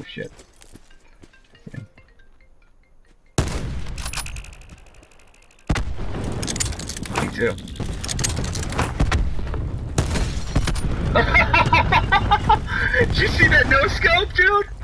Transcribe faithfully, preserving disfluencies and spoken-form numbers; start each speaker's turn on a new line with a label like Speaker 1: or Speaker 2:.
Speaker 1: shit. Yeah. Me too. Did you see that no scope, dude?